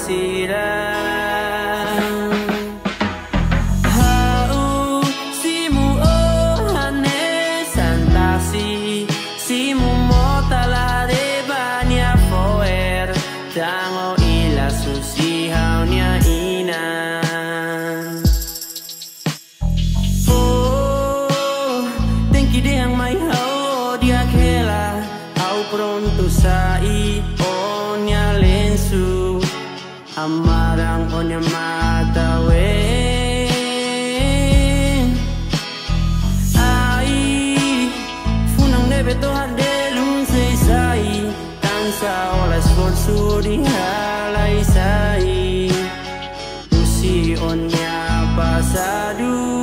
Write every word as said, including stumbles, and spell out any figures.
masirang Hau simu oh hane santasi simu motala de banya foer tango ila susi haunya inan Oh tengki de yang mai hau dia kela au pronto sai onya lensu amarang onya mata we ai funang debe to hande lung sei sai tansa ola sforzo di halai sai usi onya pasadu